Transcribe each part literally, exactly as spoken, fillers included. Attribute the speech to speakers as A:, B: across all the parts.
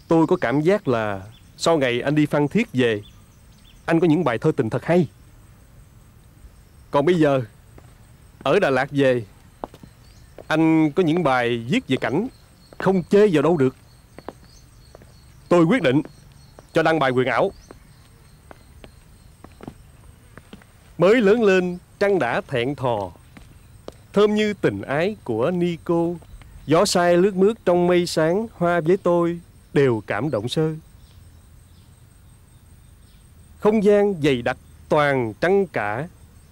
A: Tôi có cảm giác là sau ngày anh đi Phan Thiết về, anh có những bài thơ tình thật hay. Còn bây giờ ở Đà Lạt về, anh có những bài viết về cảnh không chê vào đâu được. Tôi quyết định cho đăng bài huyền ảo. Mới lớn lên trăng đã thẹn thò, thơm như tình ái của Nico. Gió say lướt mướt trong mây sáng, hoa với tôi đều cảm động sơ. Không gian dày đặc toàn trăng cả.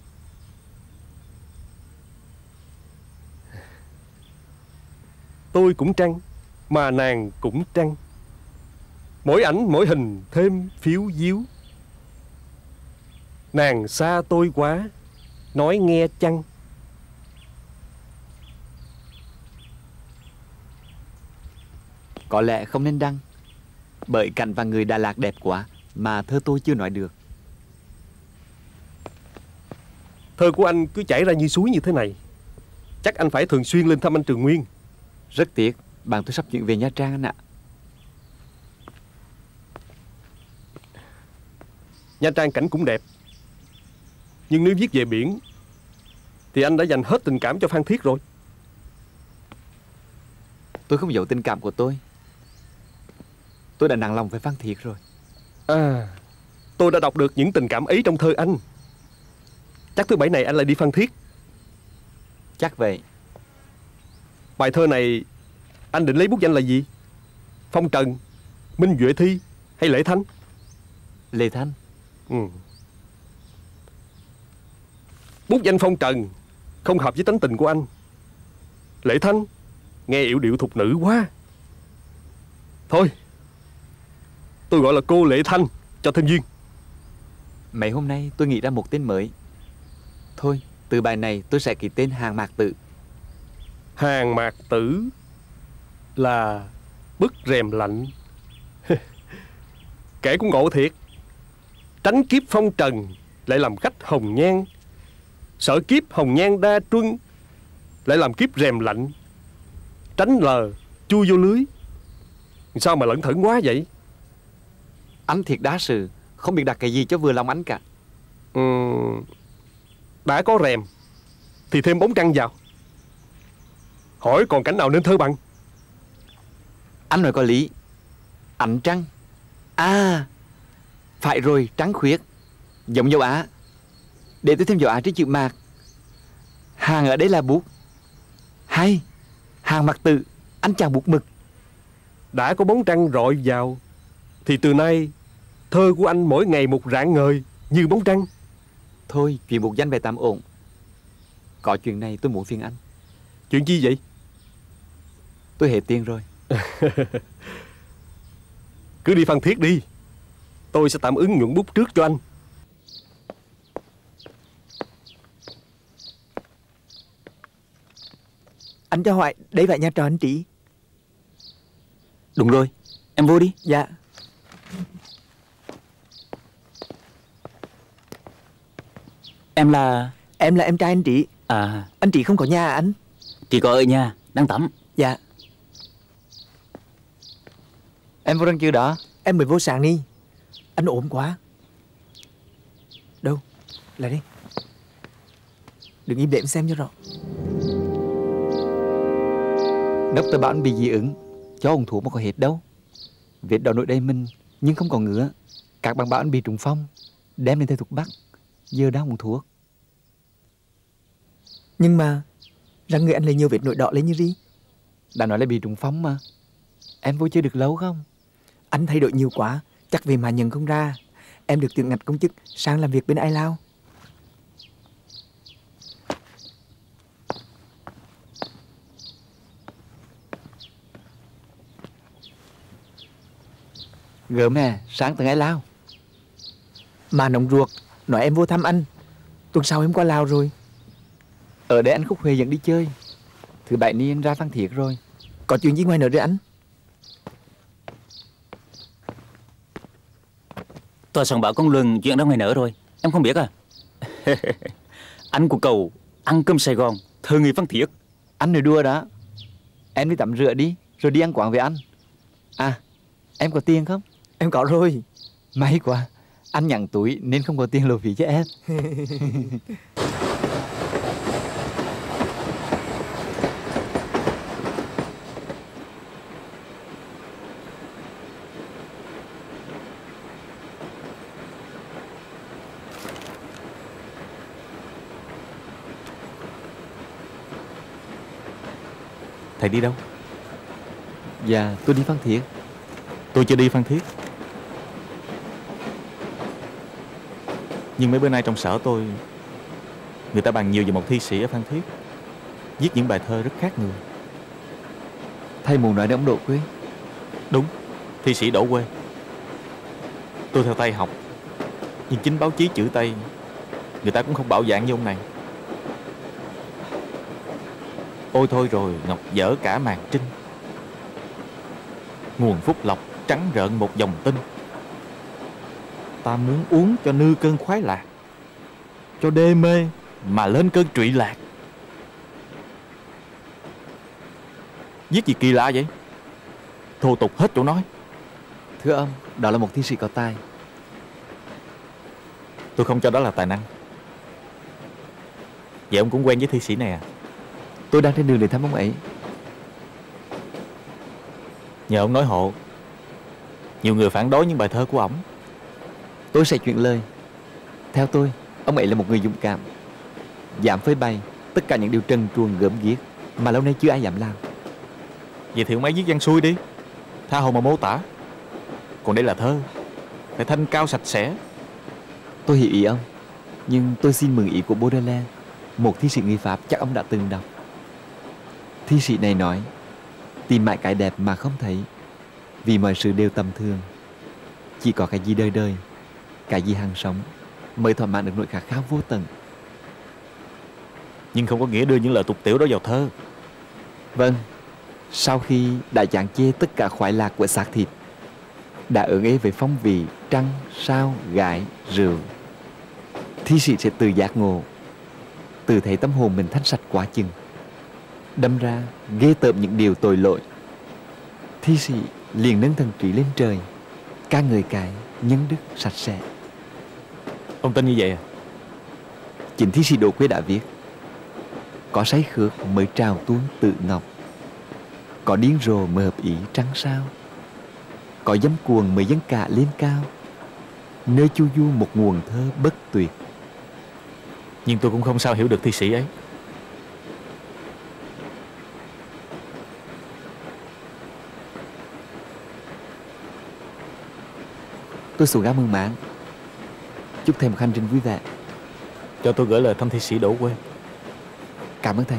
A: Tôi cũng trăng, mà nàng cũng trăng. Mỗi ảnh mỗi hình thêm phiếu diếu. Nàng xa tôi quá, nói nghe chăng.
B: Có lẽ không nên đăng, bởi cảnh và người Đà Lạt đẹp quá mà thơ tôi chưa nói được.
A: Thơ của anh cứ chảy ra như suối như thế này, chắc anh phải thường xuyên lên thăm anh Trường Nguyên.
B: Rất tiếc, bạn tôi sắp chuyển về Nha Trang anh ạ.
A: Nha Trang cảnh cũng đẹp, nhưng nếu viết về biển thì anh đã dành hết tình cảm cho Phan Thiết rồi.
B: Tôi không giấu tình cảm của tôi. Tôi đã nặng lòng với Phan Thiết rồi.
A: À, tôi đã đọc được những tình cảm ấy trong thơ anh. Chắc thứ bảy này anh lại đi Phan Thiết.
B: Chắc vậy.
A: Bài thơ này anh định lấy bút danh là gì? Phong Trần, Minh Duệ Thi hay Lệ Thanh?
B: Lệ Thanh.
A: Ừ. Bút danh Phong Trần không hợp với tánh tình của anh. Lệ Thanh nghe yểu điệu thục nữ quá. Thôi, tôi gọi là cô Lệ Thanh cho thêm duyên.
B: Mấy hôm nay tôi nghĩ ra một tên mới. Thôi, từ bài này tôi sẽ ký tên Hàng Mạc Tử.
A: Hàng Mạc Tử là bức rèm lạnh. Kể cũng ngộ thiệt. Tránh kiếp phong trần lại làm khách hồng nhan, sợ kiếp hồng nhan đa truân lại làm kiếp rèm lạnh. Tránh lờ chui vô lưới. Sao mà lẩn thẩn quá vậy?
B: Anh thiệt đá sự, không biết đặt cái gì cho vừa lòng anh cả.
A: Ừ, đã có rèm thì thêm bóng trăng vào. Hỏi còn cảnh nào nên thơ bằng?
B: Anh nói có lý. Ánh trăng. À, phải rồi, trắng khuyết, giống dấu Á. Để tôi thêm dấu Á trên chữ Mạc. Hàng ở đây là bút. Hay, Hàng Mạc Tử, anh chàng bút mực.
A: Đã có bóng trăng rọi vào thì từ nay thơ của anh mỗi ngày một rạng ngời như bóng trăng.
B: Thôi, chuyện một danh về tạm ổn. Có chuyện này tôi muốn phiền anh.
A: Chuyện chi vậy?
B: Tôi hết tiền rồi.
A: Cứ đi Phan Thiết đi, tôi sẽ tạm ứng nhuận bút trước cho anh.
C: Anh cho hỏi, đây phải nhà trọ anh Trí?
D: Đúng rồi, em vô đi.
C: Dạ.
D: Em là...
C: Em là em trai anh Trí.
D: À,
C: Anh Trí không có nhà à anh?
D: chị có ở nhà, đang tắm.
C: Dạ.
B: Em vô răng chưa đó?
C: Em mới vô sáng đi. Anh ốm quá. Đâu? Lại đi. Đừng im để em xem cho rõ.
B: Doctor bảo anh bị dị ứng, cho uống thuốc mà có hết đâu. Vết đỏ nội đầy mình nhưng không có ngứa. Các bạn bảo anh bị trùng phong, đem lên thầy thuốc bắc, giờ đang uống thuốc.
C: Nhưng mà răng người anh lại nhiều vết nội đỏ lên như gì?
B: Đã nói là bị trùng phong mà. Em vô chơi được lâu không?
C: Anh thay đổi nhiều quá, chắc vì mà nhận không ra. Em được tuyển ngạch công chức sang làm việc bên Ai Lao.
B: Gớm nè, sáng từ Ai Lao.
C: Mà nóng ruột, nói em vô thăm anh. Tuần sau em qua Lào rồi.
B: Ở đây anh Khúc Huệ dẫn đi chơi. Thứ bảy ni anh ra Phan Thiết rồi.
C: Có chuyện gì ngoài nữa rồi anh?
D: Tòa soạn báo công luận chuyện ra ngoài nở rồi. Em không biết à? Anh của cậu ăn cơm Sài Gòn, thơ người Phan Thiết.
B: Anh nói đùa đó. Em đi tắm rửa đi, rồi đi ăn quán với anh. À, Em có tiền không?
C: Em có rồi.
B: May quá, anh nhận túi nên không có tiền lộ phí cho em.
E: Thầy đi đâu?
B: Dạ, tôi đi Phan Thiết.
E: Tôi chưa đi Phan Thiết. Nhưng mấy bữa nay trong sở tôi, người ta bàn nhiều về một thi sĩ ở Phan Thiết, viết những bài thơ rất khác người.
B: Thầy muốn nói đến ông Đỗ Quê?
E: Đúng, thi sĩ Đỗ Quê. Tôi theo Tây học, nhưng chính báo chí chữ Tây người ta cũng không bảo dạng như ông này. Ôi thôi rồi ngọc dở cả màn trinh, nguồn phúc lộc trắng rợn một dòng tinh. Ta muốn uống cho nư cơn khoái lạc, cho đê mê mà lên cơn trụy lạc. Viết gì kỳ lạ vậy? Thô tục hết chỗ nói.
B: Thưa ông, đó là một thi sĩ có tài.
E: Tôi không cho đó là tài năng. Vậy ông cũng quen với thi sĩ này à?
B: Tôi đang trên đường để thăm ông ấy.
E: Nhờ ông nói hộ. Nhiều người phản đối những bài thơ của ổng.
B: Tôi sẽ chuyển lời. Theo tôi, ông ấy là một người dũng cảm, dám phơi bày tất cả những điều trần truồng gớm ghiếc mà lâu nay chưa ai dám làm.
E: Vậy thì ông ấy viết văn xuôi đi, tha hồ mà mô tả. Còn đây là thơ, phải thanh cao sạch sẽ.
B: Tôi hiểu ý ông, nhưng tôi xin mượn ý của Baudelaire, một thi sĩ người Pháp chắc ông đã từng đọc. Thi sĩ này nói, tìm mãi cái đẹp mà không thấy, vì mọi sự đều tầm thường. Chỉ có cái gì đời đời, cái gì hàng sống mới thỏa mãn được nỗi khát khao vô tận.
E: Nhưng không có nghĩa đưa những lời tục tiểu đó vào thơ.
B: Vâng, sau khi đã chán chê tất cả khoái lạc của xác thịt, đã ưng ế với phong vị trăng, sao, gái, rượu, thi sĩ sẽ tự giác ngộ, tự thấy tâm hồn mình thanh sạch quá chừng, đâm ra ghê tởm những điều tội lỗi. Thi sĩ liền nâng thần trí lên trời, ca ngợi cái nhân đức sạch sẽ.
E: Ông tin như vậy à?
B: Chính thi sĩ Đỗ Quê đã viết, có say khước mới trào tuôn tự ngọc, có điên rồ mới hợp ý trăng sao, có dâm cuồng mới dâng cả lên cao, nơi chu du một nguồn thơ bất tuyệt.
E: Nhưng tôi cũng không sao hiểu được thi sĩ ấy.
B: Tôi xuống ga mừng máng, chúc thầy một hành trình vui vẻ.
E: Cho tôi gửi lời thăm thi sĩ Đỗ Quê.
B: Cảm ơn thầy.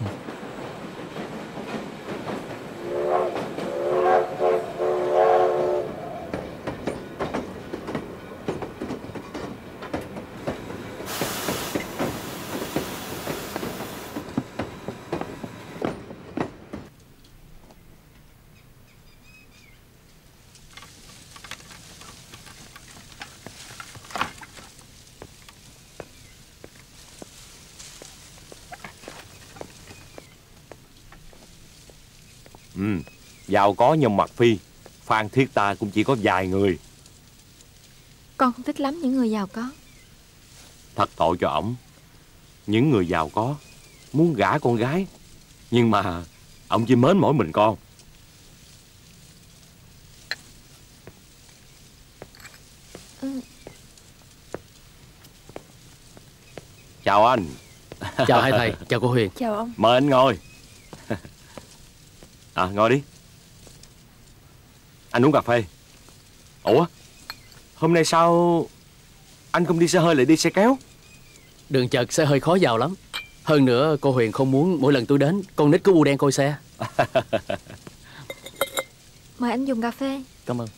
A: Ừ, giàu có nhưng mặt phi, Phan Thiết ta cũng chỉ có vài người.
F: Con không thích lắm những người giàu có.
A: Thật tội cho ổng. Những người giàu có muốn gả con gái, nhưng mà ổng chỉ mến mỗi mình con.
F: Ừ.
A: Chào anh.
G: Chào hai thầy, chào cô Huyền.
F: Chào ông.
A: Mời anh ngồi. À, ngồi đi. Anh uống cà phê. Ủa, hôm nay sao anh không đi xe hơi lại đi xe kéo?
G: Đường chật sẽ hơi khó vào lắm. Hơn nữa cô Huyền không muốn mỗi lần tôi đến con nít cứ bu đen coi xe.
F: Mời anh dùng cà phê.
E: Cảm ơn.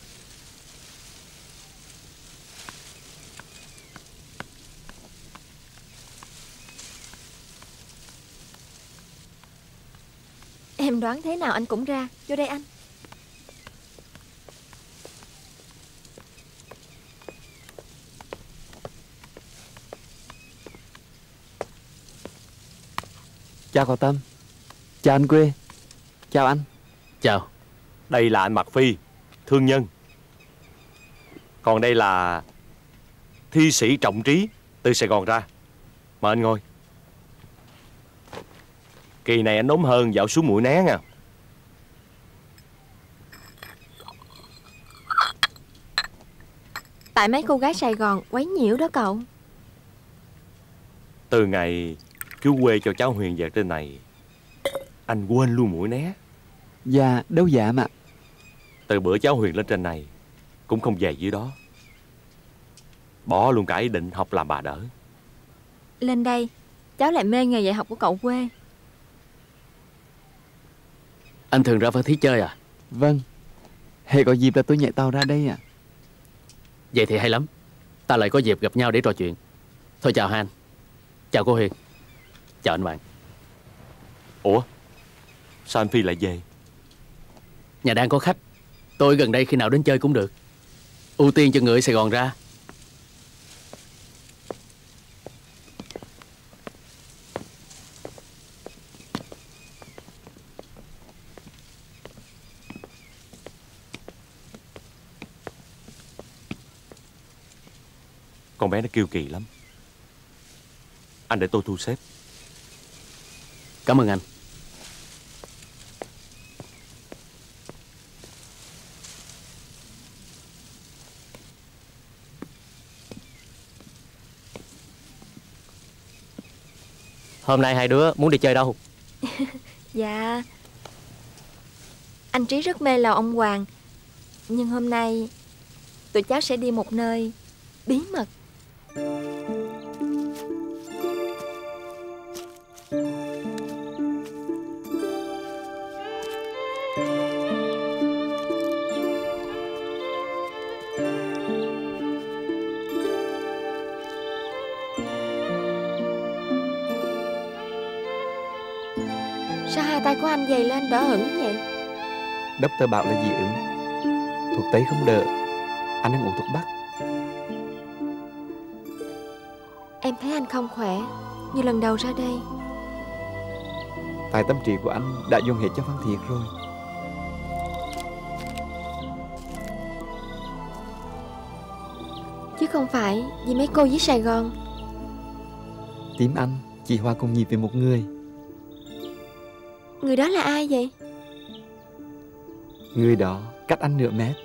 F: Em đoán thế nào anh cũng ra. Vô đây anh.
B: Chào cậu Tâm. Chào anh Quê. Chào anh.
G: Chào.
A: Đây là anh Mạc Phi, thương nhân. Còn đây là thi sĩ Trọng Trí từ Sài Gòn ra. Mời anh ngồi. Kỳ này anh ốm hơn dạo xuống Mũi Né nha.
F: Tại mấy cô gái Sài Gòn quấy nhiễu đó cậu.
A: Từ ngày chú quê cho cháu Huyền về trên này, anh quên luôn Mũi Né.
B: Dạ, đâu dạ mà.
A: Từ bữa cháu Huyền lên trên này cũng không về dưới đó, bỏ luôn cả ý định học làm bà đỡ.
F: Lên đây cháu lại mê nghề dạy học của cậu quê.
G: Anh thường ra Phan Thiết chơi à?
B: Vâng, hễ có dịp là tôi nhảy tàu ra đây à.
G: Vậy thì hay lắm. Ta lại có dịp gặp nhau để trò chuyện. Thôi chào Han. Chào cô Huyền. Chào anh bạn.
A: Ủa, sao anh Phi lại về?
G: Nhà đang có khách. Tôi gần đây khi nào đến chơi cũng được. Ưu tiên cho người ở Sài Gòn ra.
A: Con bé nó kiêu kỳ lắm. Anh để tôi thu xếp.
G: Cảm ơn anh.
H: Hôm nay hai đứa muốn đi chơi đâu?
F: Dạ, anh Trí rất mê lầu ông Hoàng. Nhưng hôm nay tụi cháu sẽ đi một nơi bí mật. Sao hai tay của anh dày lên đỏ ửng vậy?
C: Doctor bảo là dị ứng, thuốc tây không đỡ. Anh đang uống thuốc bắc.
F: Em thấy anh không khỏe như lần đầu ra đây.
C: Tại tâm trí của anh đã dùng hết cho Phan Thiết rồi.
F: Chứ không phải vì mấy cô dưới Sài Gòn.
C: Tim anh chỉ hòa cùng nhịp với một người.
F: Người đó là ai vậy?
C: Người đó cách anh nửa mét.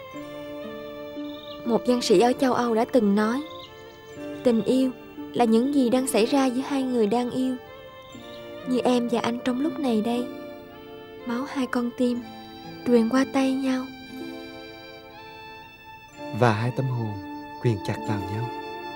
F: Một văn sĩ ở châu Âu đã từng nói, tình yêu là những gì đang xảy ra giữa hai người đang yêu. Như em và anh trong lúc này đây, máu hai con tim truyền qua tay nhau,
C: và hai tâm hồn quyện chặt vào nhau.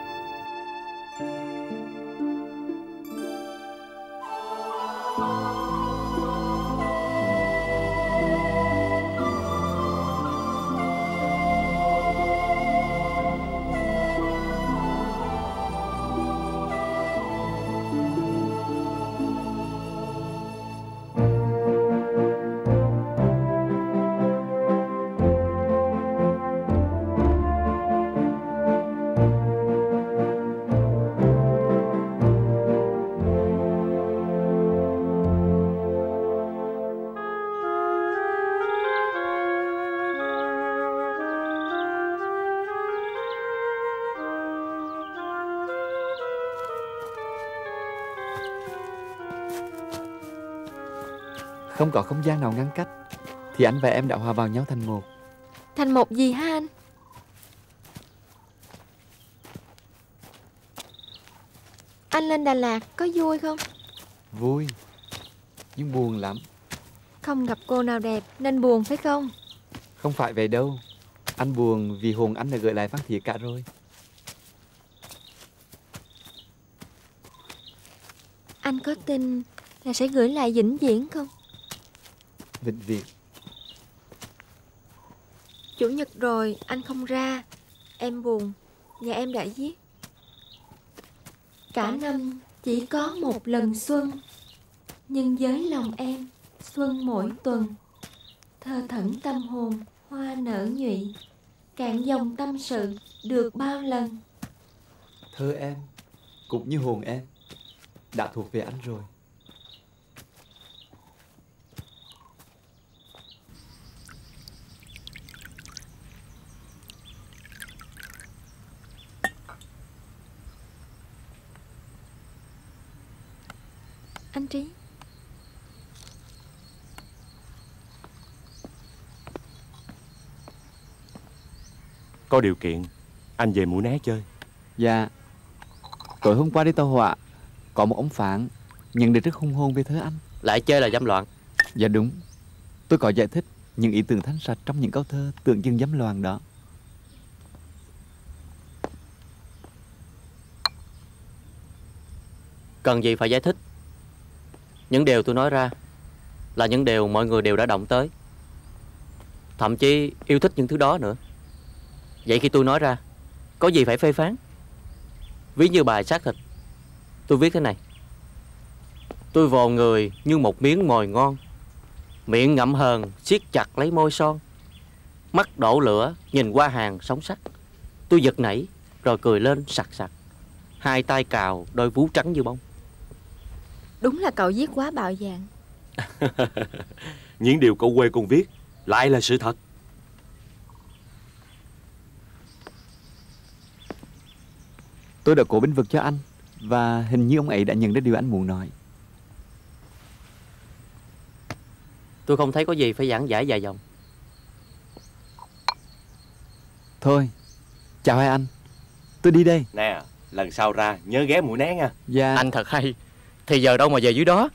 C: Không có không gian nào ngăn cách, thì anh và em đã hòa vào nhau thành một.
F: Thành một gì hả anh? Anh lên Đà Lạt có vui không?
C: Vui, nhưng buồn lắm.
F: Không gặp cô nào đẹp nên buồn phải không?
C: Không phải vậy đâu. Anh buồn vì hồn anh đã gửi lại Phan Thiết cả rồi.
F: Anh có tin là sẽ gửi lại vĩnh viễn không?
C: Vĩnh viễn.
F: Chủ nhật rồi anh không ra, em buồn và em đã viết. Cả năm chỉ có một lần xuân, nhưng với lòng em xuân mỗi tuần. Thơ thẩn tâm hồn hoa nở nhụy, cạn dòng tâm sự được bao lần.
C: Thơ em cũng như hồn em đã thuộc về anh rồi.
F: anh Trí.
A: Có điều kiện anh về Mũi Né chơi.
B: Dạ. Tối hôm qua đi tàu hỏa, có một ông Phạn nhận định rất hung hồn về thơ anh.
H: Lại chơi là dâm loạn.
B: Dạ đúng. Tôi có giải thích những ý tưởng thanh sạch trong những câu thơ tượng trưng dâm loạn đó.
H: Cần gì phải giải thích. Những điều tôi nói ra là những điều mọi người đều đã động tới, thậm chí yêu thích những thứ đó nữa. Vậy khi tôi nói ra, có gì phải phê phán? Ví như bài xác thịt, tôi viết thế này: tôi vồ người như một miếng mồi ngon, miệng ngậm hờn siết chặt lấy môi son, mắt đổ lửa nhìn qua hàng sóng sắt. Tôi giật nảy rồi cười lên sặc sặc, hai tay cào đôi vú trắng như bông.
F: Đúng là cậu viết quá bạo dạn.
A: Những điều cậu quê con viết lại là sự thật.
B: Tôi đã cố bênh vực cho anh, và hình như ông ấy đã nhận ra điều anh muốn nói.
H: Tôi không thấy có gì phải giảng giải dài dòng.
B: Thôi, chào hai anh, tôi đi đây.
A: Nè, lần sau ra nhớ ghé Mũi Né nha.
B: Dạ.
H: Anh thật hay. Thì giờ đâu mà về dưới đó.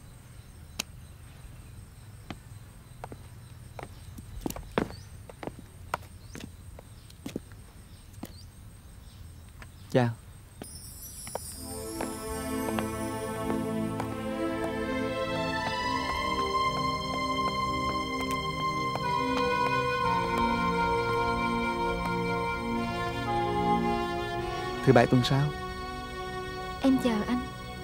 B: Chào. Thứ bảy tuần sau.
F: Em chờ anh.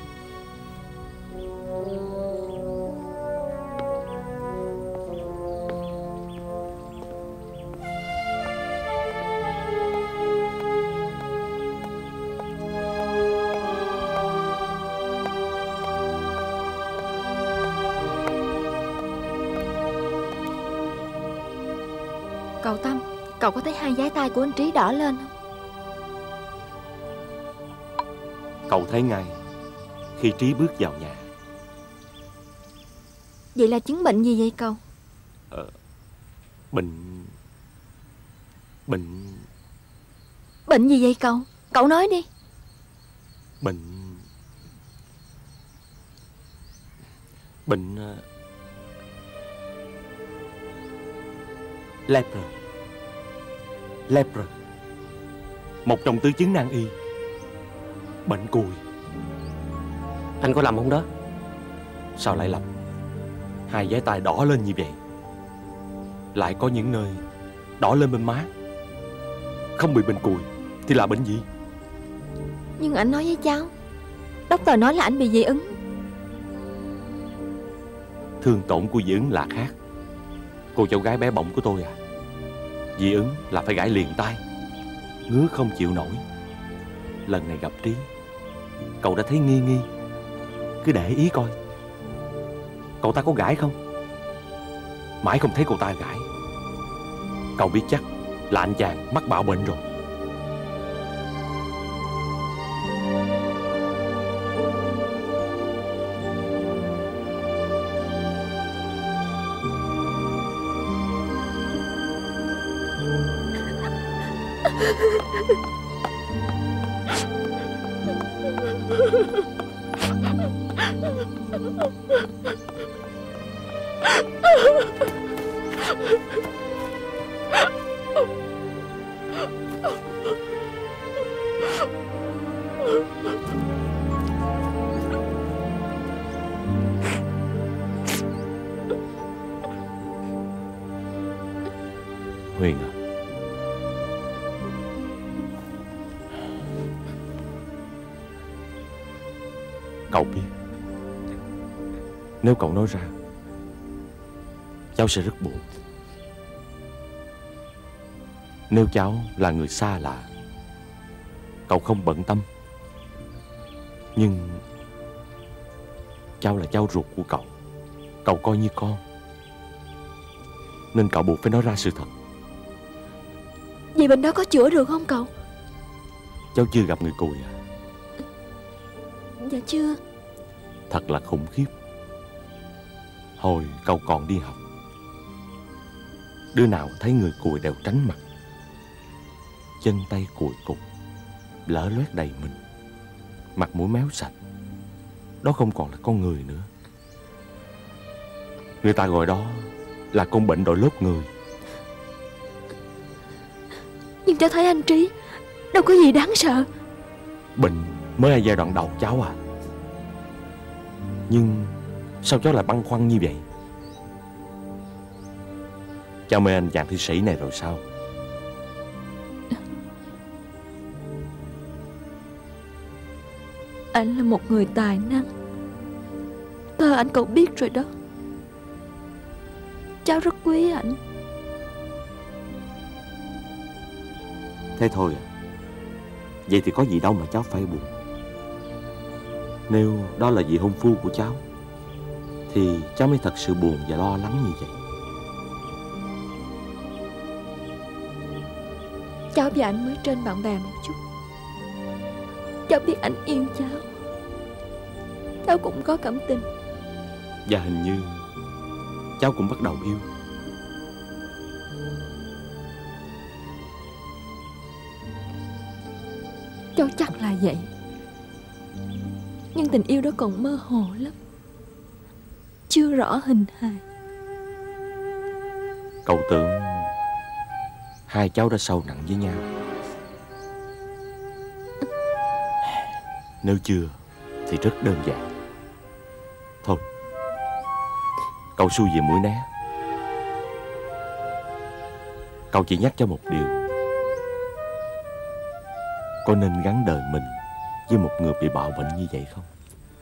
F: Cậu Tâm, cậu có thấy hai dái tay của anh Trí đỏ lên không?
A: Cậu thấy ngay khi Trí bước vào nhà.
F: Vậy là chứng bệnh gì vậy cậu?
A: Ờ, bệnh... Bệnh...
F: Bệnh gì vậy cậu? Cậu nói đi.
A: Bệnh... Bệnh... uh, Leper. Leper. Một trong tứ chứng nan y. Bệnh cùi.
H: Anh có lầm không đó?
A: Sao lại lầm? Hai dái tay đỏ lên như vậy, lại có những nơi đỏ lên bên má. Không bị bệnh cùi thì là bệnh gì?
F: Nhưng anh nói với cháu, doctor nói là anh bị dị ứng.
A: Thương tổn của dị ứng là khác. Cô cháu gái bé bỏng của tôi à, dị ứng là phải gãi liền tay, ngứa không chịu nổi. Lần này gặp Trí, cậu đã thấy nghi nghi, cứ để ý coi cậu ta có gãi không. Mãi không thấy cậu ta gãi, cậu biết chắc là anh chàng mắc bạo bệnh rồi. Huyền à, cậu biết, nếu cậu nói ra, cháu sẽ rất buồn. Nếu cháu là người xa lạ, cậu không bận tâm. Nhưng cháu là cháu ruột của cậu, cậu coi như con, nên cậu buộc phải nói ra sự thật.
F: Vậy bệnh đó có chữa được không cậu?
A: Cháu chưa gặp người cùi à?
F: Dạ chưa.
I: thật là khủng khiếp. Hồi cậu còn đi học, đứa nào thấy người cùi đều tránh mặt, chân tay cùi cục, lở loét đầy mình, mặt mũi méo sạch. Đó không còn là con người nữa. Người ta gọi đó là con bệnh đội lốt người.
F: Nhưng cháu thấy anh Trí đâu có gì đáng sợ.
I: Bệnh mới là giai đoạn đầu cháu à. Nhưng sao cháu lại băn khoăn như vậy? Cháu mê anh chàng thi sĩ này rồi sao?
F: Anh là một người tài năng, thơ anh cậu biết rồi đó. Cháu rất quý anh.
I: Thế thôi à? Vậy thì có gì đâu mà cháu phải buồn. Nếu đó là vị hôn phu của cháu thì cháu mới thật sự buồn và lo lắng như vậy.
F: Cháu và anh mới trên bạn bè một chút. Cháu biết anh yêu cháu. Cháu cũng có cảm tình.
I: Và hình như cháu cũng bắt đầu yêu.
F: Cháu chắc là vậy. Nhưng tình yêu đó còn mơ hồ lắm, chưa rõ hình hài.
I: Cậu tưởng hai cháu đã sâu nặng với nhau. Nếu chưa thì rất đơn giản. Thôi, cậu xuôi về mũi né. Cậu chỉ nhắc cho một điều: có nên gắn đời mình với một người bị bạo bệnh như vậy không?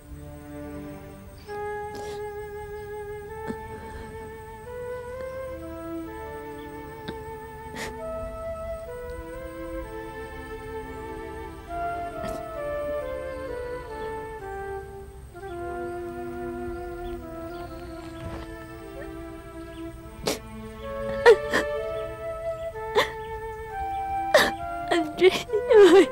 F: Anh Trí ơi.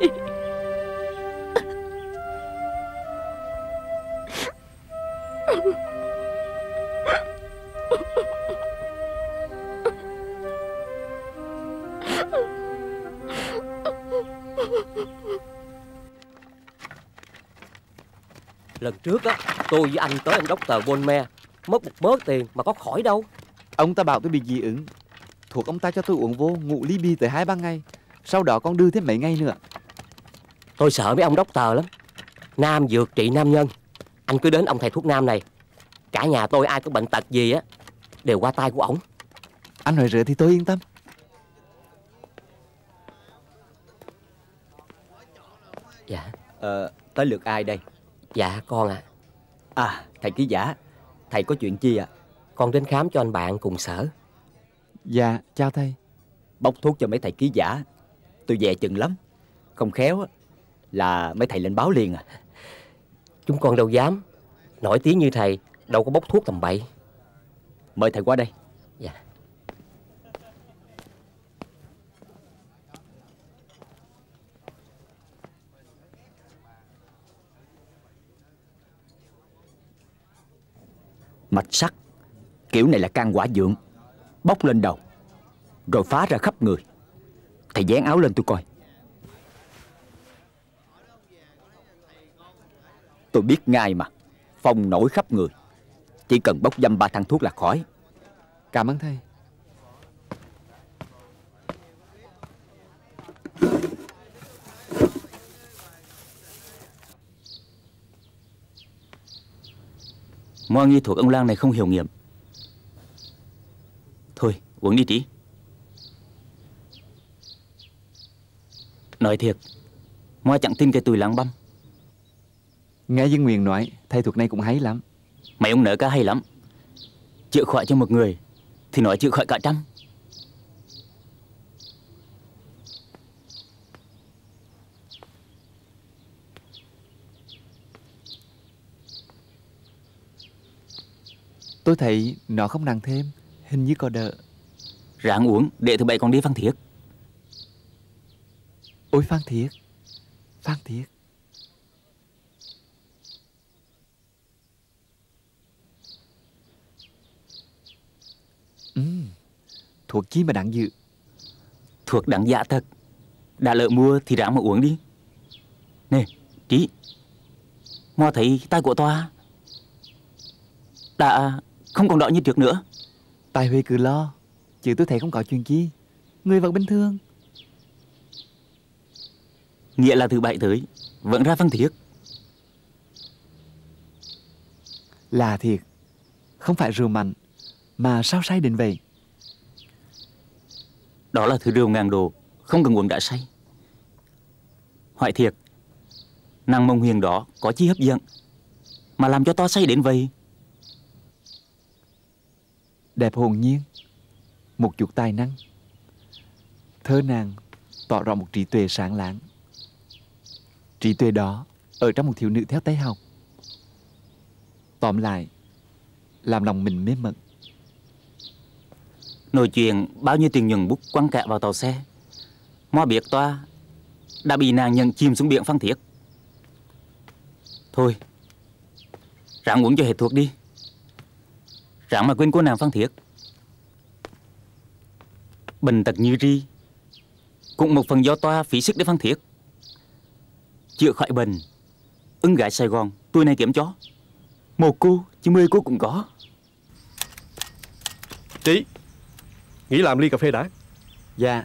J: Lần trước á, tôi với anh tới anh Doctor Bonme, mất một mớ tiền mà có khỏi đâu.
B: Ông ta bảo tôi bị dị ứng. Thuộc ông ta cho tôi uống vô, ngủ ly bì tới hai ba ngày. Sau đó còn đưa thêm mấy ngày nữa.
J: Tôi sợ mấy ông Doctor lắm. Nam dược trị nam nhân. Anh cứ đến ông thầy thuốc nam này, cả nhà tôi ai có bệnh tật gì á đều qua tay của ổng.
B: Anh nói rửa thì tôi yên tâm.
J: Dạ.
K: Ờ, tới lượt ai đây?
J: Dạ con à.
K: À, thầy ký giả. Thầy có chuyện chi ạ? À?
J: Con đến khám cho anh bạn cùng sở.
B: Dạ, chào thầy.
K: Bốc thuốc cho mấy thầy ký giả, tôi dè chừng lắm. Không khéo là mấy thầy lên báo liền à.
J: Chúng con đâu dám. Nổi tiếng như thầy đâu có bốc thuốc tầm bậy.
K: Mời thầy qua đây.
J: Dạ.
K: Mạch sắt kiểu này là can quả dượng, bốc lên đầu rồi phá ra khắp người. Thầy dán áo lên tôi coi. Tôi biết ngay mà, phong nổi khắp người. Chỉ cần bốc dăm ba thang thuốc là khỏi.
B: Cảm ơn thầy.
D: Món nghi thuộc ông Lang này không hiệu nghiệm. Thôi uống đi Trí. Nói thiệt, Moi chẳng tin cái tùi làng băm.
B: Nghe dân Nguyên nói, thầy thuộc này cũng hay lắm.
D: Mấy ông nỡ cá hay lắm. Chữa khỏi cho một người thì nói chữa khỏi cả trăm.
B: Tôi thấy nó không nặng thêm, hình như có đỡ.
D: Ráng uống để thứ bảy còn đi Phan Thiết.
B: Ôi Phan Thiết, Phan Thiết. Thuốc chi mà đáng dữ?
D: Thuốc đáng giả thật. Đã lỡ mua thì ráng mà uống đi. Nè Trí, Mo thấy tay của Toa đã không còn đỏ như trước nữa.
B: Tài Huệ cứ lo, chứ tôi thấy không có chuyện chi. Người vẫn bình thường.
D: Nghĩa là thứ bảy tới vẫn ra Phan Thiết.
B: Là thiệt. Không phải rượu mạnh, mà sao say đến vậy?
D: Đó là thứ rượu ngàn độ, không cần uống đã say. Hỏi thiệt, nàng Mông Huyền đó có chi hấp dẫn mà làm cho to say đến vậy?
B: Đẹp hồn nhiên, một chút tài năng. Thơ nàng tỏ rõ một trí tuệ sáng láng. Trí tuệ đó ở trong một thiếu nữ theo tay học. Tóm lại, làm lòng mình mê mẩn.
D: Nội chuyện bao nhiêu tiền nhuận bút quăng cả vào tàu xe. Mo biết Toa đã bị nàng nhận chìm xuống biển Phan Thiết. Thôi, ráng uống cho hết thuốc đi. Ráng mà quên cô nàng Phan Thiết. Bệnh tật như ri cũng một phần do Toa phí sức để Phan Thiết. Chữa khỏi bệnh, ưng gái Sài Gòn tôi này kiếm chó. Một cô chứ mười cô cũng có.
A: Trí, nghỉ làm ly cà phê đã.
B: Dạ.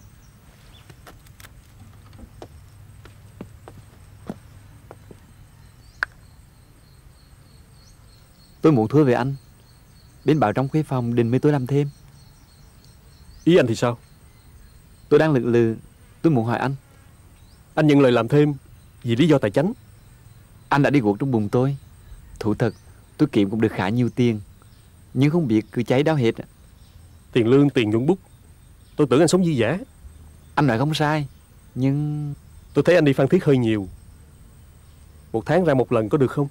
B: Tôi muốn thưa về anh. Bên bảo trong khuê phòng định mời tôi làm thêm.
A: Ý anh thì sao?
B: Tôi đang lự lự. Tôi muốn hỏi anh.
A: Anh nhận lời làm thêm vì lý do tài chánh.
B: Anh đã đi guốc trong bụng tôi. Thú thật, tôi kiếm cũng được khá nhiều tiền, nhưng không biết cứ cháy đâu hết.
A: Tiền lương, tiền nhuận bút. Tôi tưởng anh sống dư dả.
B: Anh nói không sai, nhưng
A: tôi thấy anh đi Phan Thiết hơi nhiều. Một tháng ra một lần có được không?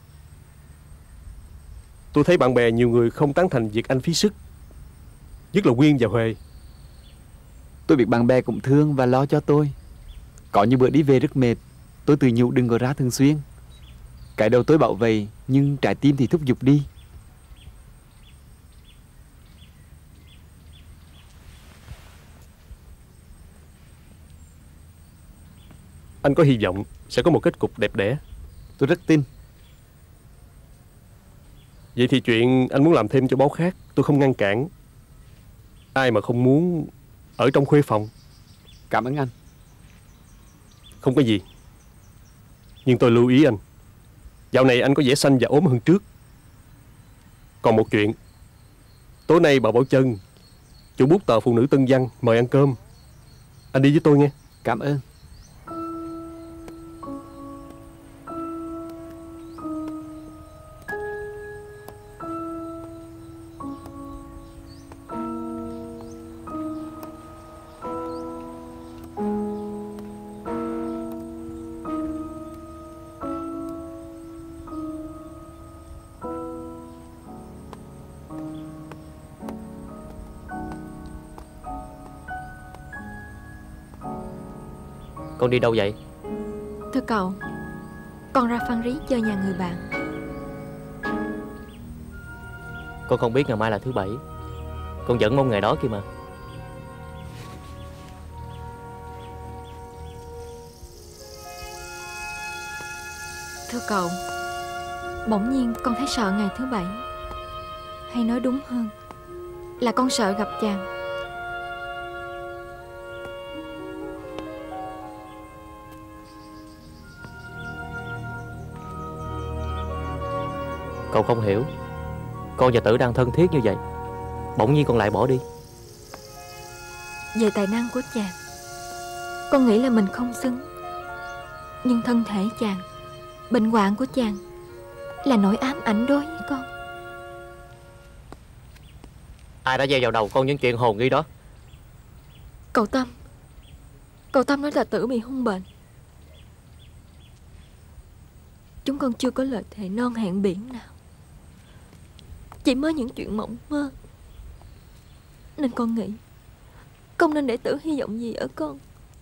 A: Tôi thấy bạn bè nhiều người không tán thành việc anh phí sức, nhất là Quyên và Huệ.
B: Tôi biết bạn bè cũng thương và lo cho tôi. Có những bữa đi về rất mệt, tôi tự nhủ đừng có ra thường xuyên. Cái đầu tôi bảo vậy, nhưng trái tim thì thúc giục đi.
A: Anh có hy vọng sẽ có một kết cục đẹp đẽ.
B: Tôi rất tin.
A: Vậy thì chuyện anh muốn làm thêm cho báo khác tôi không ngăn cản. Ai mà không muốn ở trong khuê phòng.
B: Cảm ơn anh.
A: Không có gì. Nhưng tôi lưu ý anh, dạo này anh có vẻ xanh và ốm hơn trước. Còn một chuyện, tối nay bà Bảo Trân, chủ bút tờ Phụ Nữ Tân Văn, mời ăn cơm. Anh đi với tôi nghe.
B: Cảm ơn.
H: Con đi đâu vậy?
F: Thưa cậu, con ra Phan Rí chơi nhà người bạn.
H: Con không biết ngày mai là thứ bảy. Con vẫn mong ngày đó kia mà.
F: Thưa cậu, bỗng nhiên con thấy sợ ngày thứ bảy. Hay nói đúng hơn là con sợ gặp chàng.
H: Cậu không hiểu, con và Tử đang thân thiết như vậy, bỗng nhiên con lại bỏ đi.
F: Về tài năng của chàng, con nghĩ là mình không xứng. Nhưng thân thể chàng, bệnh hoạn của chàng là nỗi ám ảnh đối với con.
H: Ai đã gieo vào đầu con những chuyện hồn nghi đó?
F: Cậu Tâm. Cậu Tâm nói là Tử bị hung bệnh. Chúng con chưa có lời thề non hẹn biển nào, chỉ mới những chuyện mộng mơ. Nên con nghĩ không nên để Tử hy vọng gì ở con.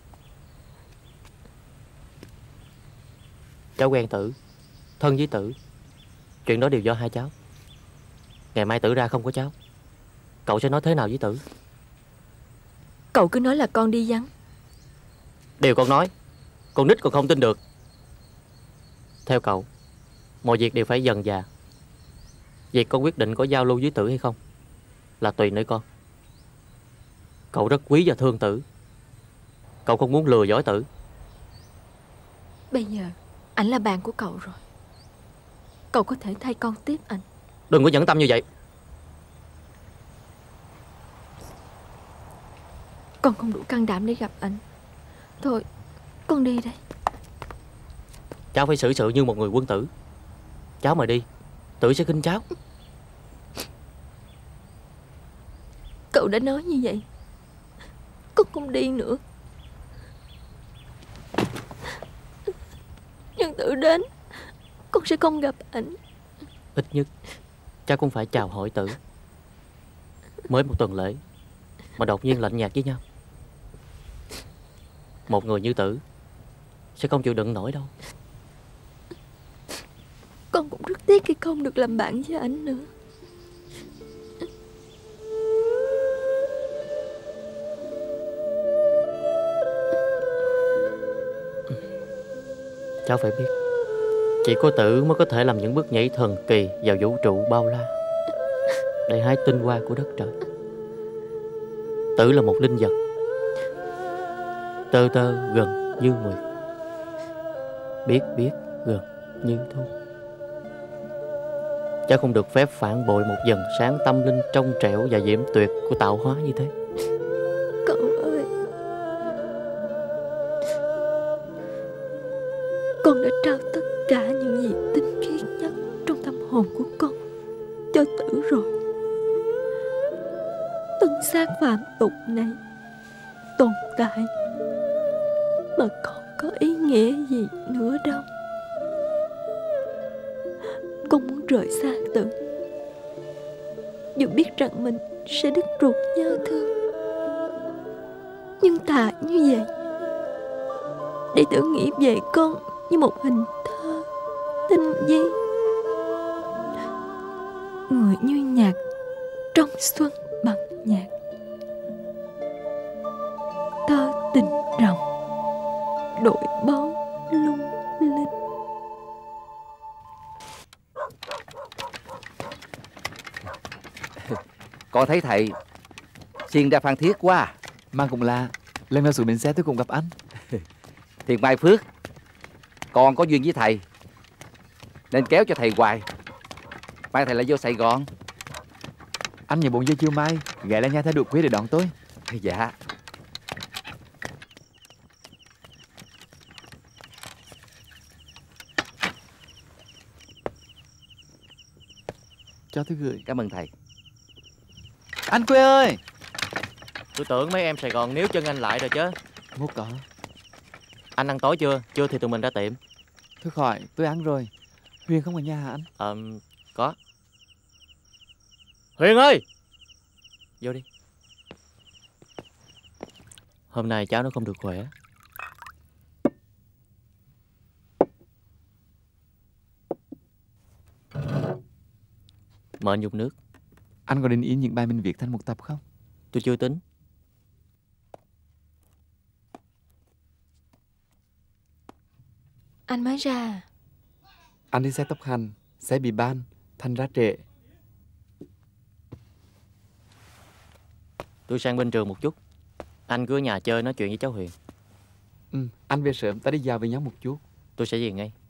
H: Cháu quen Tử, thân với Tử, chuyện đó đều do hai cháu. Ngày mai Tử ra không có cháu, cậu sẽ nói thế nào với Tử?
F: Cậu cứ nói là con đi vắng.
H: Điều con nói, con nít còn không tin được. Theo cậu, mọi việc đều phải dần dà. Việc con quyết định có giao lưu với Tử hay không là tùy nơi con. Cậu rất quý và thương Tử. Cậu không muốn lừa dối Tử.
F: Bây giờ ảnh là bạn của cậu rồi. Cậu có thể thay con tiếp ảnh.
H: Đừng có nhẫn tâm như vậy.
F: Con không đủ can đảm để gặp ảnh. Thôi, con đi đây.
H: Cháu phải xử sự như một người quân tử. Cháu mà đi, Tử sẽ khinh cháu.
F: Cậu đã nói như vậy, con không đi nữa. Nhưng Tử đến, con sẽ không gặp ảnh.
H: Ít nhất cháu cũng phải chào hỏi Tử. Mới một tuần lễ mà đột nhiên lạnh nhạt với nhau. Một người như Tử sẽ không chịu đựng nổi đâu.
F: Con cũng rất tiếc khi không được làm bạn với ảnh nữa.
H: Cháu phải biết, chỉ có Tử mới có thể làm những bước nhảy thần kỳ vào vũ trụ bao la để hái tinh hoa của đất trời. Tử là một linh vật tơ tơ gần như nguyệt, biết biết gần như thu. Cháu không được phép phản bội một dần sáng tâm linh trong trẻo và diễm tuyệt của tạo hóa như thế.
F: Cậu ơi, con đã trao tất cả những gì tinh khiết nhất trong tâm hồn của con cho Tử rồi. Thân xác phạm tục này tồn tại mà không có ý nghĩa gì nữa đâu. Con muốn rời xa Tử, dù biết rằng mình sẽ đứt ruột nhớ thương, nhưng thà như vậy để Tử nghĩ về con như một hình thơ tinh vi, người như nhạc trong xuân bằng nhạc, thơ tình rồng đội bóng lung linh.
K: Con thấy thầy xiên ra Phan Thiết quá à.
B: Mang cũng là lần nào xuống bến xe tôi cũng gặp anh.
K: Thiệt Mai Phước, con có duyên với thầy nên kéo cho thầy hoài. Mai thầy lại vô Sài Gòn.
B: Anh nhờ bốn giờ chiều mai ghé lại nhà thầy Đục Quế để đón tôi.
K: Dạ.
B: Cho tôi gửi.
K: Cảm ơn thầy.
B: Anh Quế ơi!
H: Tôi tưởng mấy em Sài Gòn níu chân anh lại rồi chứ.
B: Ngô có.
H: Anh ăn tối chưa? Chưa thì tụi mình ra tiệm.
B: Thôi khỏi, tôi ăn rồi. Huyền không ở nhà hả anh?
H: Ờ, có. Huyền ơi! Vô đi. Hôm nay cháu nó không được khỏe. Mời anh dùng nước.
B: Anh có định in những bài mình viết thành một tập không?
H: Tôi chưa tính.
F: Anh mới ra.
B: Anh đi xe tốc hành, xe bị ban, thành ra trễ.
H: Tôi sang bên trường một chút. Anh cứ ở nhà chơi nói chuyện với cháu Huyền.
B: Ừ, anh về sớm, ta đi dạo với nhau một chút.
H: Tôi sẽ về ngay.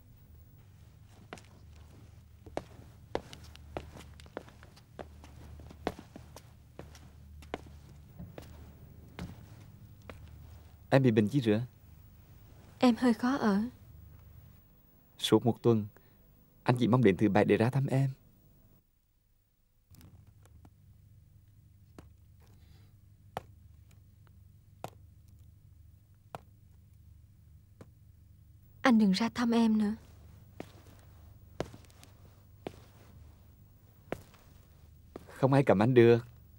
B: Em bị bệnh chi rửa?
F: Em hơi khó ở.
B: Suốt một tuần, anh chỉ mong đến thứ bảy để ra thăm em.
F: Anh đừng ra thăm em nữa.
B: Không ai cầm anh được.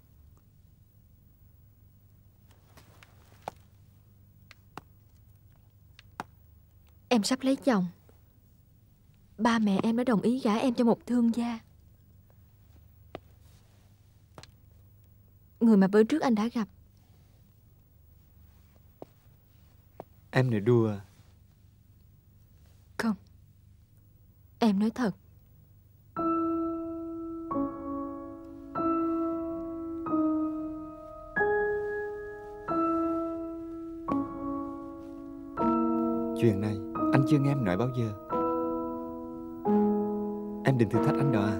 F: Em sắp lấy chồng. Ba mẹ em đã đồng ý gả em cho một thương gia, người mà bữa trước anh đã gặp.
C: Em nói đùa.
F: Không, em nói thật.
C: Chuyện này anh chưa nghe em nói bao giờ. Em đừng thử thách anh đó à.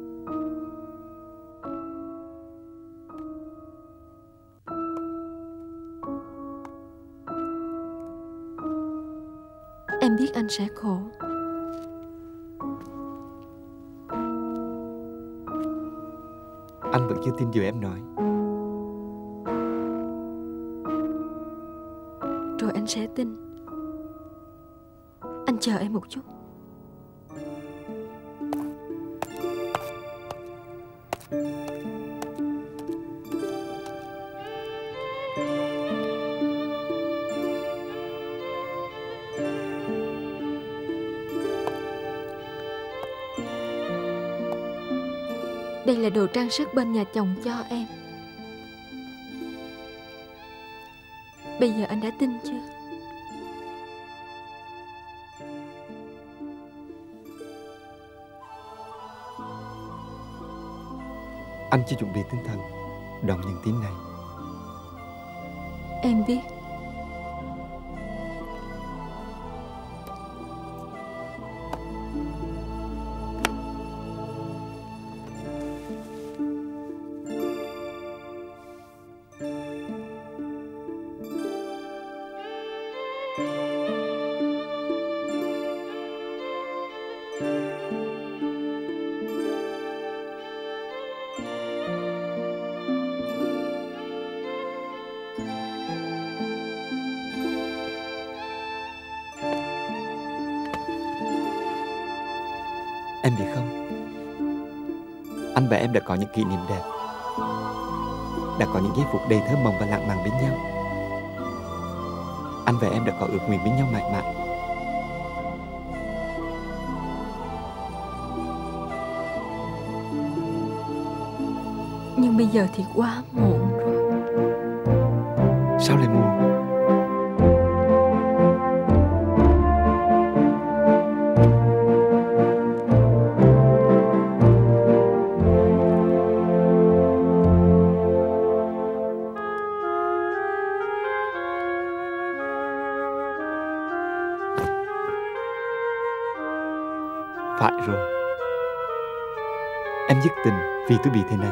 F: Em biết anh sẽ khổ.
C: Anh vẫn chưa tin điều em nói.
F: Rồi anh sẽ tin. Anh chờ em một chút. Đây là đồ trang sức bên nhà chồng cho em. Bây giờ anh đã tin chưa?
C: Anh chưa chuẩn bị tinh thần đón nhận tin này.
F: Em biết.
C: Em biết không, anh và em đã có những kỷ niệm đẹp, đã có những giây phút đầy thơ mộng và lãng mạn bên nhau. Anh và em đã có ước nguyện bên nhau mãi mãi.
F: Nhưng bây giờ thì quá muộn rồi.
C: Sao lại muộn? Phải rồi. Em dứt tình vì tôi bị thế này.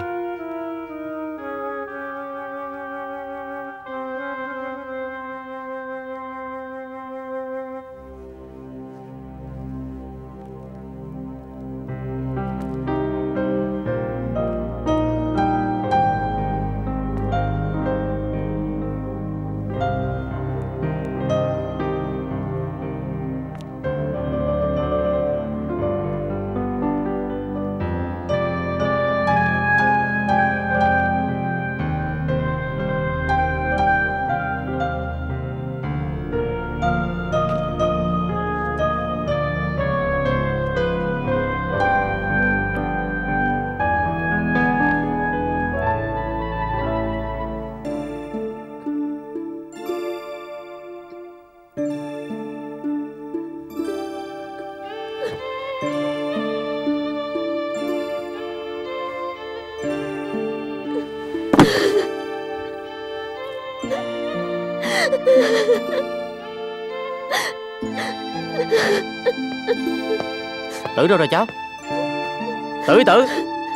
H: Tử đâu rồi cháu? Tử Tử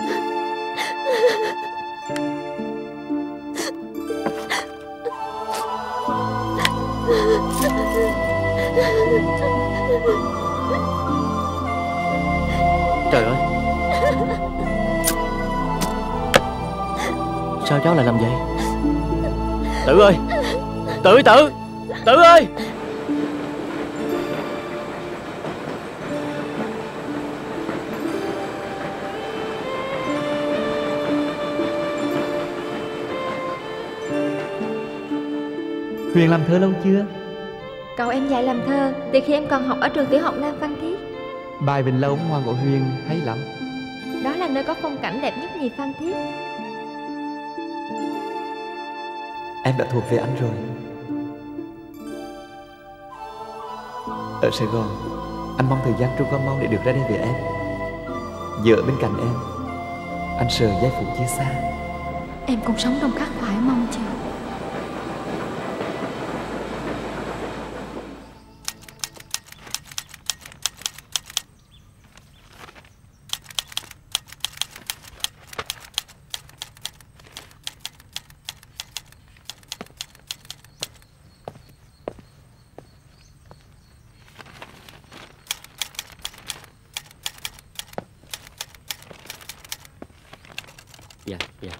H: Trời ơi, sao cháu lại làm vậy? Tử ơi, Tử Tử Tử ơi!
C: Huyền làm thơ lâu chưa?
F: Cậu em dạy làm thơ từ khi em còn học ở trường tiểu học Nam Phan Thiết.
C: Bài Bình Lâu Hoa của Huyền hay lắm.
F: Đó là nơi có phong cảnh đẹp nhất nhì Phan Thiết.
C: Em đã thuộc về anh rồi.
B: Ở Sài Gòn, anh mong thời gian trôi qua mau để được ra đây với em. Giờ ở bên cạnh em, anh sợ giây phút chia xa.
F: Em cũng sống trong khắc khoải mong chờ.
J: Dạ, dạ.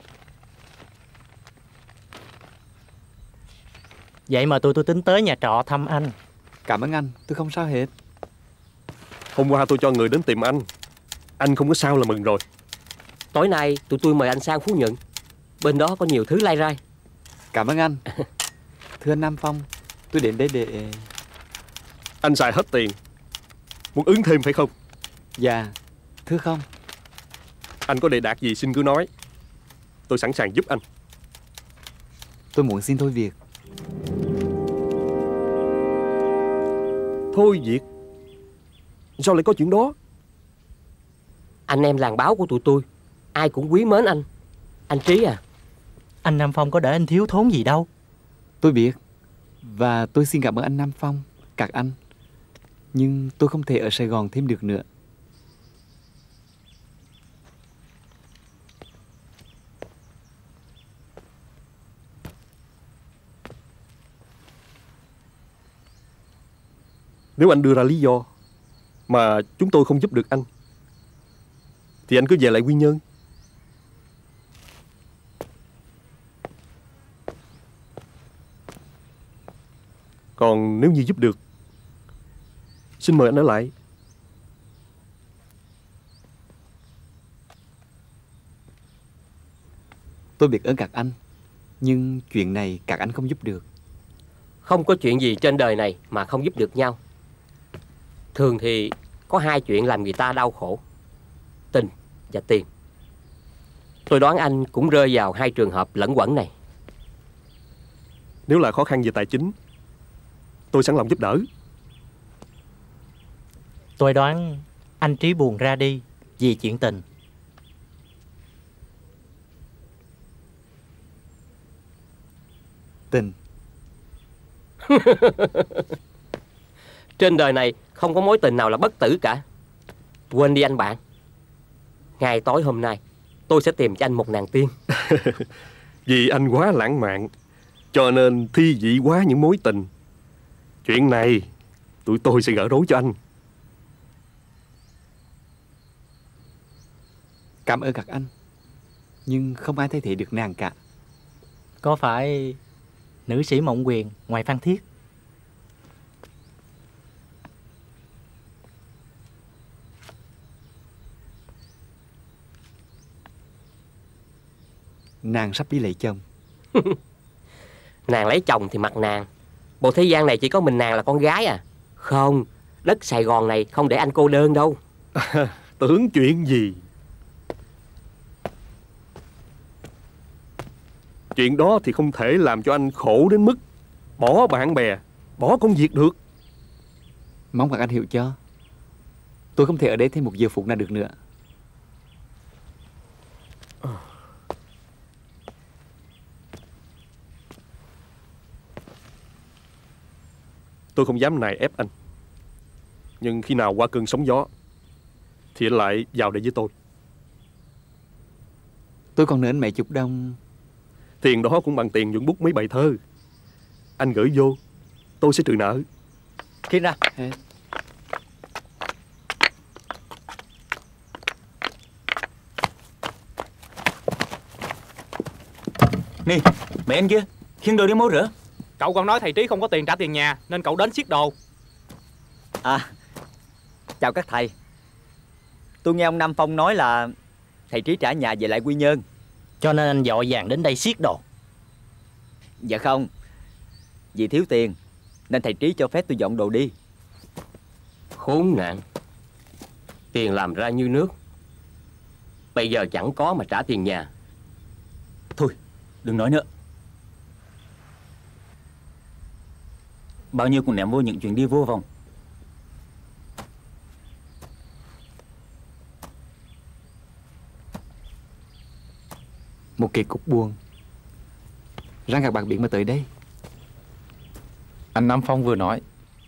L: Vậy mà tôi tôi tính tới nhà trọ thăm anh.
B: Cảm ơn anh, tôi không sao hết.
A: Hôm qua tôi cho người đến tìm anh. Anh không có sao là mừng rồi.
J: Tối nay tụi tôi mời anh sang Phú Nhuận. Bên đó có nhiều thứ lai rai.
B: Cảm ơn anh. Thưa anh Nam Phong, tôi đến đây để...
A: Anh xài hết tiền, muốn ứng thêm phải không?
B: Dạ, thưa không.
A: Anh có đề đạt gì xin cứ nói, tôi sẵn sàng giúp anh.
B: Tôi muốn xin thôi việc.
A: Thôi việc? Sao lại có chuyện đó?
J: Anh em làng báo của tụi tôi ai cũng quý mến anh. Anh Trí à,
L: anh Nam Phong có để anh thiếu thốn gì đâu.
B: Tôi biết. Và tôi xin cảm ơn anh Nam Phong, các anh. Nhưng tôi không thể ở Sài Gòn thêm được nữa.
A: Nếu anh đưa ra lý do mà chúng tôi không giúp được anh, thì anh cứ về lại Quy Nhơn. Còn nếu như giúp được, xin mời anh ở lại.
B: Tôi biết ơn các anh, nhưng chuyện này các anh không giúp được.
J: không có chuyện gì trên đời này mà không giúp được nhau. Thường thì có hai chuyện làm người ta đau khổ: tình và tiền. Tôi đoán anh cũng rơi vào hai trường hợp lẫn quẩn này.
A: Nếu là khó khăn về tài chính, tôi sẵn lòng giúp đỡ.
L: Tôi đoán anh Trí buồn ra đi vì chuyện tình.
B: Tình.
J: Trên đời này không có mối tình nào là bất tử cả. Quên đi anh bạn. Ngày tối hôm nay tôi sẽ tìm cho anh một nàng tiên.
A: Vì anh quá lãng mạn, cho nên thi vị quá những mối tình. Chuyện này tụi tôi sẽ gỡ rối cho anh.
B: Cảm ơn các anh, nhưng không ai thay thế được nàng cả.
L: Có phải nữ sĩ Mộng Quyền ngoài Phan Thiết?
B: Nàng sắp đi lấy chồng.
J: Nàng lấy chồng thì mặc nàng. Bộ thế gian này chỉ có mình nàng là con gái à? Không, đất Sài Gòn này không để anh cô đơn đâu.
A: À, tưởng chuyện gì? Chuyện đó thì không thể làm cho anh khổ đến mức bỏ bạn bè, bỏ công việc được.
B: Mong các anh hiểu cho. Tôi không thể ở đây thêm một giờ phút nào được nữa.
A: Tôi không dám nài ép anh, nhưng khi nào qua cơn sóng gió thì anh lại vào đây với tôi.
B: Tôi còn nợ anh mấy chục đồng.
A: Tiền đó cũng bằng tiền nhuận bút mấy bài thơ. Anh gửi vô, tôi sẽ trừ nợ.
K: Khiên ra.
B: Hết.
D: Nè, mẹ anh kia, khiêng đồ đi mối rửa.
M: Cậu còn nói thầy Trí không có tiền trả tiền nhà nên cậu đến xiết đồ.
K: À, chào các thầy. Tôi nghe ông Nam Phong nói là thầy Trí trả nhà về lại Quy Nhơn,
L: cho nên anh vội vàng đến đây xiết đồ.
K: Dạ không, vì thiếu tiền nên thầy Trí cho phép tôi dọn đồ đi.
J: Khốn nạn. Tiền làm ra như nước, bây giờ chẳng có mà trả tiền nhà.
D: Thôi, đừng nói nữa. Bao nhiêu cũng ném vô những chuyện đi vô vòng.
B: Một kỳ cục buồn rằng các bạn biết mà tới đây.
E: Anh Nam Phong vừa nói.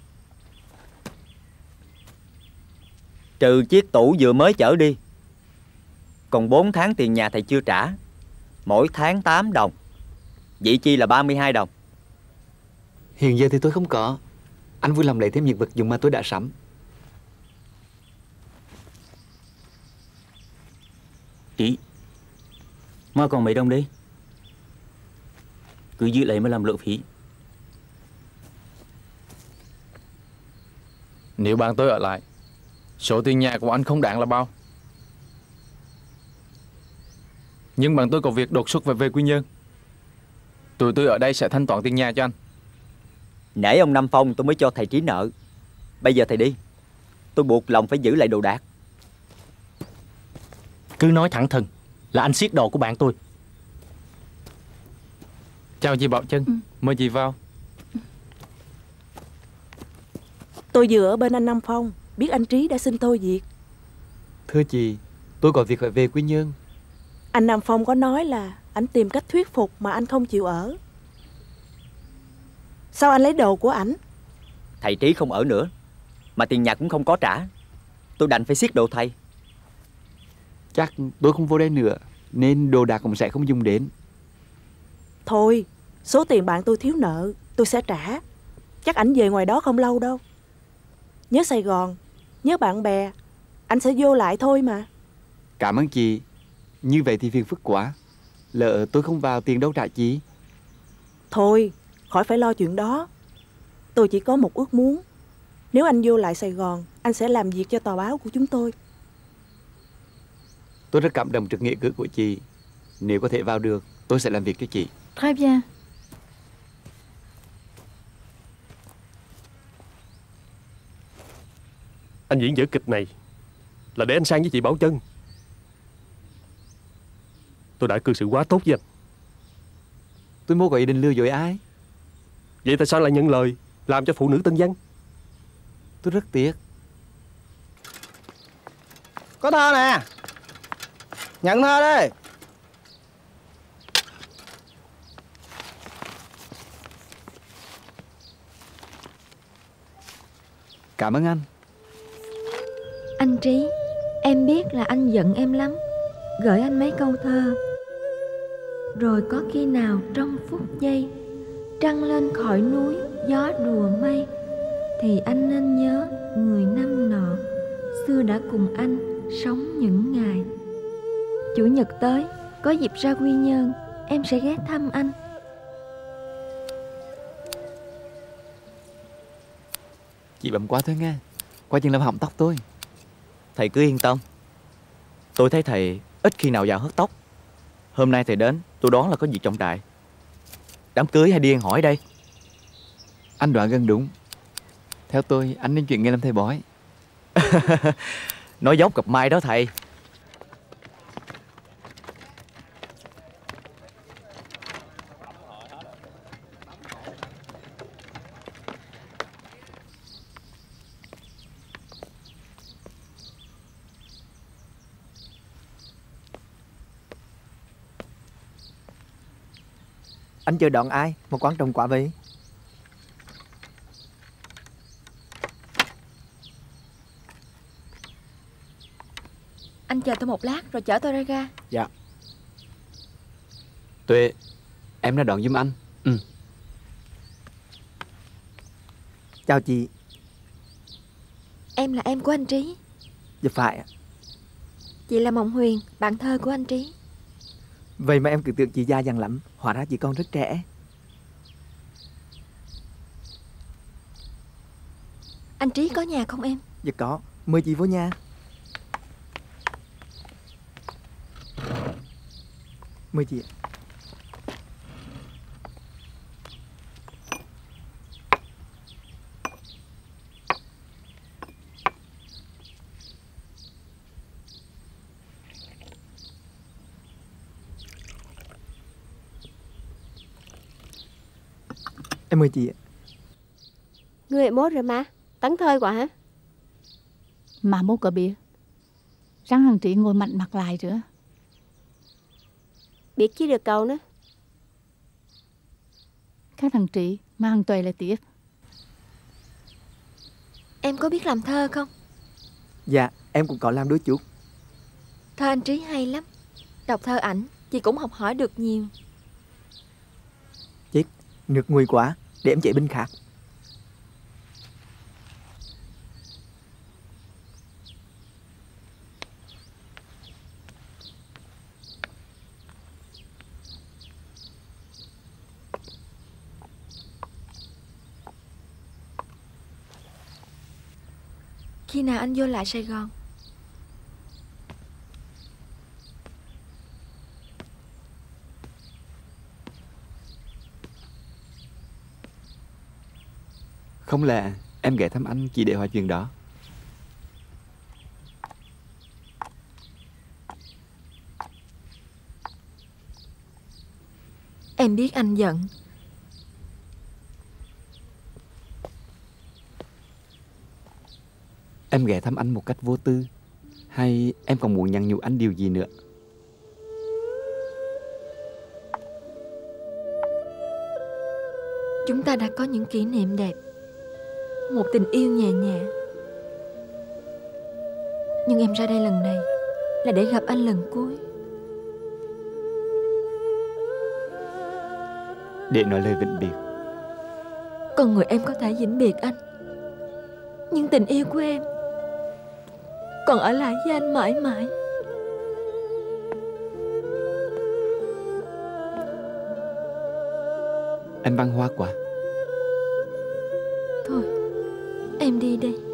N: Trừ chiếc tủ vừa mới chở đi, còn bốn tháng tiền nhà thầy chưa trả. Mỗi tháng tám đồng, vậy chi là ba mươi hai đồng.
B: Hiện giờ thì tôi không có. Anh vui lòng lấy thêm những vật dụng mà tôi đã sắm.
D: Trí, mà còn mấy đồng đi. Cứ giữ lấy mà làm lộ phí.
E: Nếu bạn tôi ở lại, số tiền nhà của anh không đáng là bao. Nhưng bạn tôi có việc đột xuất phải về Quy Nhơn. Tụi tôi ở đây sẽ thanh toán tiền nhà cho anh.
N: Nể ông Nam Phong tôi mới cho thầy Trí nợ. Bây giờ thầy đi, tôi buộc lòng phải giữ lại đồ đạc.
L: Cứ nói thẳng thừng là anh siết đồ của bạn tôi.
E: Chào chị Bảo Trân, ừ. Mời chị vào.
O: Tôi vừa ở bên anh Nam Phong, biết anh Trí đã xin thôi việc.
B: Thưa chị, tôi có việc phải về Quy Nhơn.
O: Anh Nam Phong có nói là anh tìm cách thuyết phục mà anh không chịu ở. Sao anh lấy đồ của ảnh?
N: Thầy Trí không ở nữa, mà tiền nhà cũng không có trả. Tôi đành phải siết đồ thầy.
B: Chắc tôi không vô đây nữa, nên đồ đạc cũng sẽ không dùng đến.
O: Thôi, số tiền bạn tôi thiếu nợ tôi sẽ trả. Chắc ảnh về ngoài đó không lâu đâu. Nhớ Sài Gòn, nhớ bạn bè, anh sẽ vô lại thôi mà.
B: Cảm ơn chị. Như vậy thì phiền phức quá. Lỡ tôi không vào tiền đâu trả chị.
O: Thôi, khỏi phải lo chuyện đó. Tôi chỉ có một ước muốn. Nếu anh vô lại Sài Gòn, anh sẽ làm việc cho tờ báo của chúng tôi.
B: Tôi rất cảm động trước nghĩa cử của chị. Nếu có thể vào được, tôi sẽ làm việc cho chị.
P: Très bien.
A: Anh diễn vở kịch này là để anh sang với chị Bảo Trân. Tôi đã cư xử quá tốt với anh.
B: Tôi muốn có ý định lừa dối ai.
A: Vậy tại sao lại nhận lời làm cho phụ nữ tân văn?
B: Tôi rất tiếc.
Q: Có thơ nè, nhận thơ đi.
B: Cảm ơn anh.
F: Anh Trí, em biết là anh giận em lắm. Gửi anh mấy câu thơ. Rồi có khi nào trong phút giây trăng lên khỏi núi, gió đùa mây, thì anh nên nhớ người năm nọ xưa đã cùng anh sống những ngày. Chủ nhật tới có dịp ra Quy Nhơn, em sẽ ghé thăm anh.
B: Chị bấm quá thôi nghe. Qua chừng làm hỏng tóc tôi.
N: Thầy cứ yên tâm. Tôi thấy thầy ít khi nào già hớt tóc. Hôm nay thầy đến, tôi đoán là có việc trọng đại. Đám cưới hay đi ăn hỏi đây?
B: Anh đoán gần đúng. Theo tôi, anh nên chuyển nghề làm thầy bói.
N: Nói dốc gặp mai đó thầy.
C: Anh chờ đón ai mà quan trọng quá vậy?
F: Anh chờ tôi một lát rồi chở tôi ra ga.
B: Dạ. Tuệ, em đã đón giùm anh. Ừ.
C: Chào chị.
F: Em là em của anh Trí.
C: Dạ phải ạ.
F: Chị là Mộng Huyền, bạn thơ của anh Trí.
C: Vậy mà em cứ tưởng chị già dặn lắm. Hóa ra chị còn rất trẻ.
F: Anh Trí có nhà không em?
C: Dạ có, mời chị vô nhà. Mời chị. Em mời chị.
R: Người mốt rồi mà. Tấn thơi quá hả?
P: Mà mốt có biết răng thằng Trí ngồi mạnh mặt lại nữa.
R: Biết chi được cậu nữa.
P: Các thằng Trị mà thằng Tuệ lại tiếp.
F: Em có biết làm thơ không?
C: Dạ, em cũng có làm đôi chút.
F: Thơ anh Trí hay lắm. Đọc thơ ảnh, chị cũng học hỏi được nhiều.
C: Chết, nước nguội quá, để em chạy bên khác.
F: Khi nào anh vô lại Sài Gòn?
B: Không lẽ em ghé thăm anh chỉ để hỏi chuyện đó?
F: Em biết anh giận.
B: Em ghé thăm anh một cách vô tư, hay em còn muốn nhắn nhủ anh điều gì nữa?
F: Chúng ta đã có những kỷ niệm đẹp, một tình yêu nhẹ nhẹ. Nhưng em ra đây lần này là để gặp anh lần cuối.
B: Để nói lời vĩnh biệt.
F: Con người em có thể vĩnh biệt anh, nhưng tình yêu của em còn ở lại với anh mãi mãi.
B: Anh văn hoa quá.
F: Thôi, em đi đây.